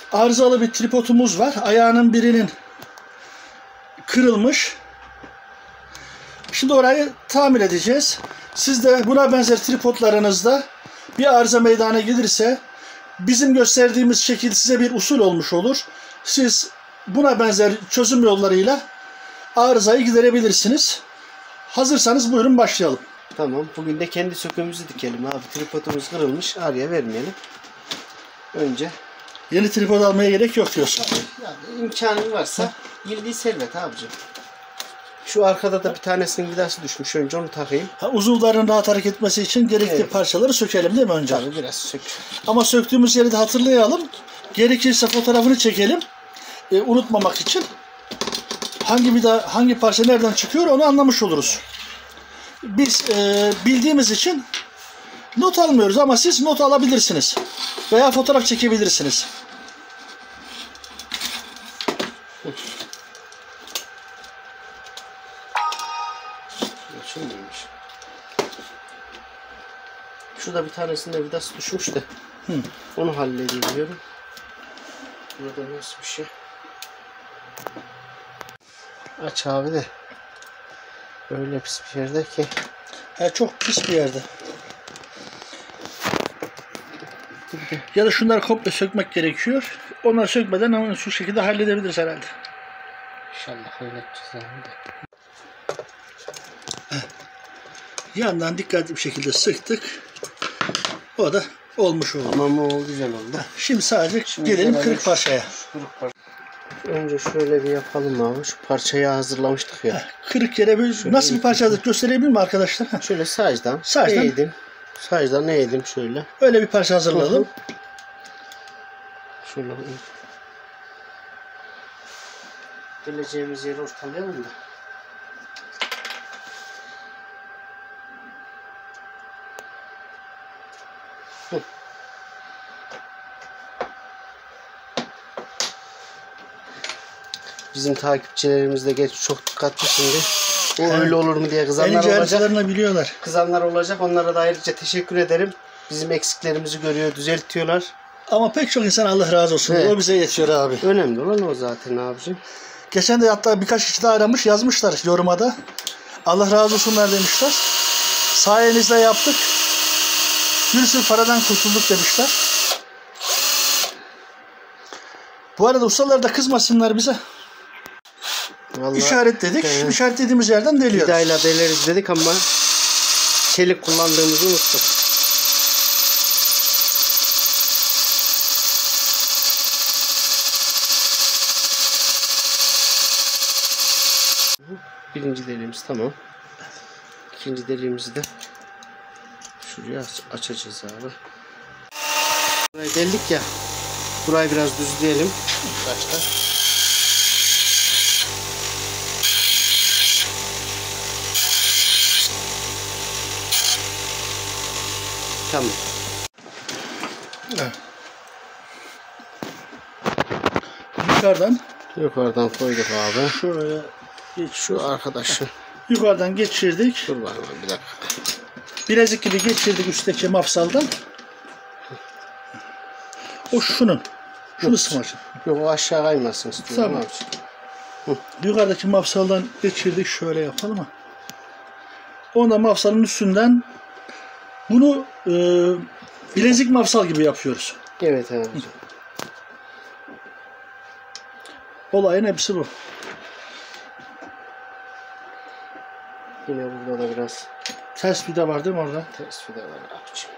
arızalı bir tripodumuz var. Ayağının birinin kırılmış. Şimdi orayı tamir edeceğiz. Siz de buna benzer tripodlarınızda bir arıza meydana gelirse bizim gösterdiğimiz şekil size bir usul olmuş olur. Siz buna benzer çözüm yollarıyla arızayı giderebilirsiniz. Hazırsanız buyurun başlayalım. Tamam. Bugün de kendi söküğümüzü dikelim abi. Tripodumuz kırılmış. Arıya vermeyelim. Önce yeni tripod almaya gerek yok diyorsun. yani imkanın varsa bildiği servet abicim. Şu arkada da bir tanesinin vidası düşmüş. Önce onu takayım. Uzuvların rahat hareket etmesi için gerekli parçaları sökelim değil mi önce? Tabii biraz sök. Ama söktüğümüz yeri de hatırlayalım. Gerekirse fotoğrafını çekelim. Unutmamak için. Hangi parça nereden çıkıyor onu anlamış oluruz. Biz bildiğimiz için not almıyoruz ama siz not alabilirsiniz. Veya fotoğraf çekebilirsiniz. Şimdiymiş. Şurada bir tanesinde vidası düşmüş de. Onu halledeyim diyorum. Burada nasıl bir şey? Aç abi de. Öyle pis bir yerde ki. Çok pis bir yerde. Ya da şunları komple sökmek gerekiyor. Onları sökmeden ama şu şekilde halledebiliriz herhalde. İnşallah öyle yapacağız. Yandan dikkatli bir şekilde sıktık. O da olmuş oldu. Tamam, o güzel oldu. Şimdi sadece gelelim kırık parçaya. Önce şöyle bir yapalım abi. Şu parçayı hazırlamıştık ya. Kırık yere nasıl bir parçadır gösterebilir mi arkadaşlar? Şöyle sağdan eğdim. Sağdan eğdim şöyle. Öyle bir parça hazırlayalım. Şöyle geleceğimiz yeri ortalayalım da. Bizim takipçilerimiz de geç çok dikkatli şimdi. O öyle olur mu diye kızanlar olacak. Biliyorlar. Kızanlar olacak. Onlara da ayrıca teşekkür ederim. Bizim eksiklerimizi görüyor, düzeltiyorlar. Ama pek çok insan Allah razı olsun. Evet. O bize yetiyor abi. Önemli olan o zaten abicim. Geçen de hatta birkaç kişi daha aramış, yazmışlar yoruma da. Allah razı olsunlar demişler. Sayenizde yaptık. Bir sürü paradan kurtulduk demişler. Bu arada ustalar da kızmasınlar bize. Vallahi, İşaretledik. İşaretlediğimiz yerden deliyoruz. Vidayla deleriz dedik ama çelik kullandığımızı unuttuk. Birinci deliğimiz tamam. İkinci deliğimizi de şuraya açacağız abi. Burayı deldik ya. Burayı biraz düzleyelim. Başta. Tamam. Evet. Yukarıdan koyduk abi. Şuraya şu arkadaşı. Yukarıdan geçirdik. Dur bakalım bir dakika. Bilezik gibi geçirdik üstteki mafsaldan. O şunun. Şunu sıkmasın. Yok, o aşağı kaymasın istiyorum. Tamam. Yukarıdaki mafsaldan geçirdik. Şöyle yapalım. Ondan mafsalın üstünden bunu bilezik mafsal gibi yapıyoruz. Evet abi. Olayın hepsi bu. Yine burada da biraz ters vida var değil mi orada? Ters vida var abiciğim.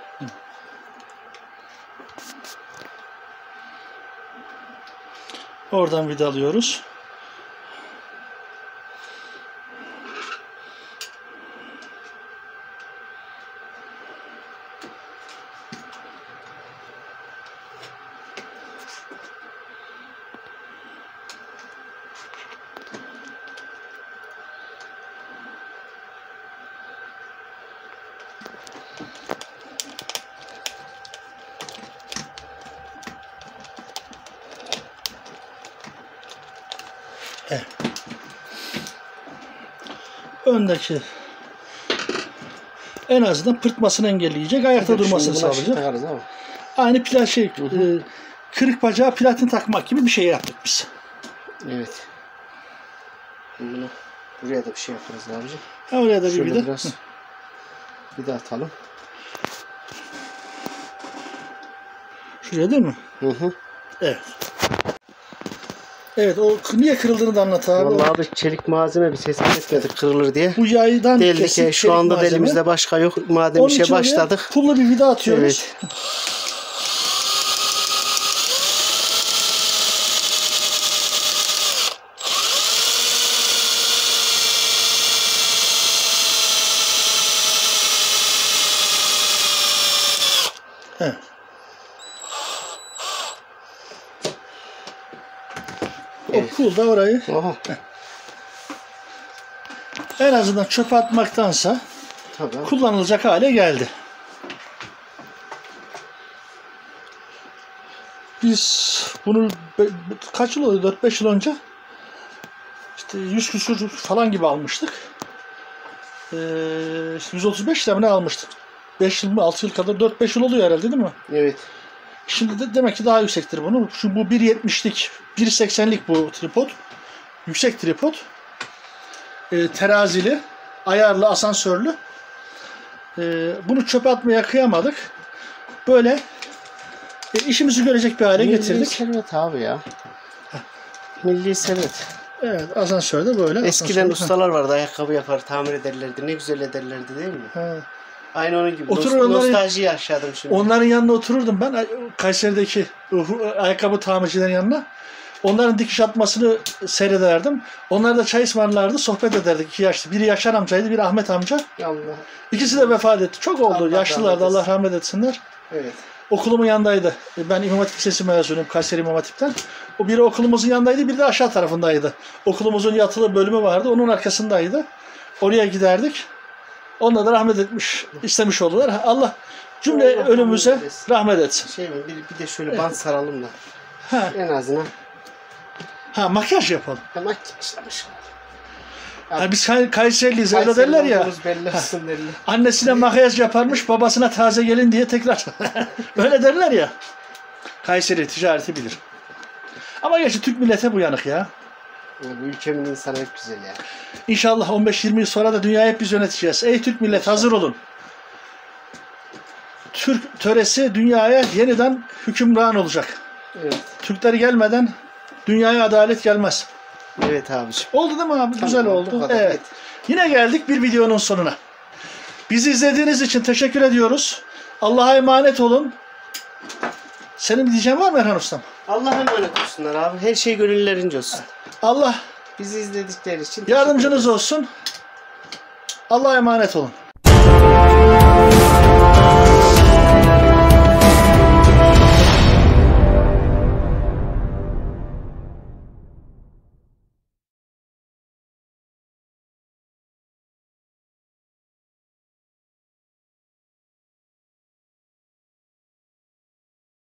Oradan vida alıyoruz. Evet. Öndeki en azından pırtmasını engelleyecek, ayakta durmasını sağlayacak. Aynı kırık bacağı platin takmak gibi bir şey yaptık biz. Evet. Bunu buraya da bir şey yaparız abicim. Ha, oraya da bir Şöyle vida. biraz vida atalım. Şuraya değil mi? Hı hı. Evet. Evet, o niye kırıldığını da anlat abi. Vallahi abi çelik malzeme bir ses etmedik kırılır diye. Bu yaydan Deldik kesik şu anda malzeme. elimizde başka yok. Madem Onun işe için oraya başladık. pullu bir vida atıyoruz. Evet. Evet. Evet. O pul da orayı Oha. en azından çöpe atmaktansa Tabii. kullanılacak hale geldi. Biz bunu kaç yıl oluyor? 4-5 yıl önce işte 100 küsur falan gibi almıştık. 135 lira mı ne almıştık? 5 yıl mı 6 yıl kadar 4-5 yıl oluyor herhalde değil mi? Evet. Şimdi de demek ki daha yüksektir bunu. Çünkü bu 1.70'lik 1.80'lik bu tripod. Yüksek tripod. Terazili, ayarlı, asansörlü. Bunu çöpe atmaya kıyamadık. Böyle işimizi görecek bir hale getirdik. Milli servet abi ya. Milli servet. Evet, asansörde böyle. Eskiden asansörde. ustalar vardı, ayakkabı yapar, tamir ederlerdi. Ne güzel ederlerdi değil mi? Ha. Aynı onun gibi. Oturur onları- Nostalji yaşadım şimdi. Onların yanına otururdum ben. Kayseri'deki ayakkabı tamircilerin yanına. Onların dikiş atmasını seyrederdim. Onlar da çay ısmarlardı, sohbet ederdik 2 yaşlı. Biri Yaşar amcaydı, biri Ahmet amca. Allah. İkisi de vefat etti. Çok oldu. Allah Yaşlılardı. rahmet Allah etsin. rahmet etsinler. Evet. Okulumun yanındaydı. Ben İmam Hatip Lisesi mezunuyum. Kayseri İmam Hatip'ten. O biri okulumuzun yanındaydı, biri de aşağı tarafındaydı. Okulumuzun yatılı bölümü vardı. Onun arkasındaydı. Oraya giderdik. Onlar da rahmet etmiş, istemiş oldular. Allah cümle Allah ölümümüze rahmet eylesin. rahmet etsin. Şey mi? Bir de şöyle bant saralım da. Ha, En azından. makyaj yapalım. Hemen çıkmışlamış. Ha, biz Kayseriliyiz öyle derler ya. Belli olsun derler. Annesine makyaj yaparmış, babasına taze gelin diye tekrar. Öyle derler ya. Kayseri ticareti bilir. Ama gerçi Türk milleti hep uyanık ya. Bu ülkemin insanı hep güzel ya. İnşallah 15-20 yıl sonra da dünyayı hep biz yöneteceğiz. Ey Türk milleti hazır olun. Türk töresi dünyaya yeniden hükümran olacak. Evet. Türkleri gelmeden dünyaya adalet gelmez. Evet abiciğim. Oldu değil mi abi? Tamam, Güzel bu oldu. kadar. Evet. Yine geldik bir videonun sonuna. Bizi izlediğiniz için teşekkür ediyoruz. Allah'a emanet olun. Senin bir diyeceğin var mı Erhan Ustam? Allah'a emanet olsunlar abi. Her şey gönüllerince olsun. Allah Bizi izledikleri için yardımcınız olsun. Allah'a emanet olun.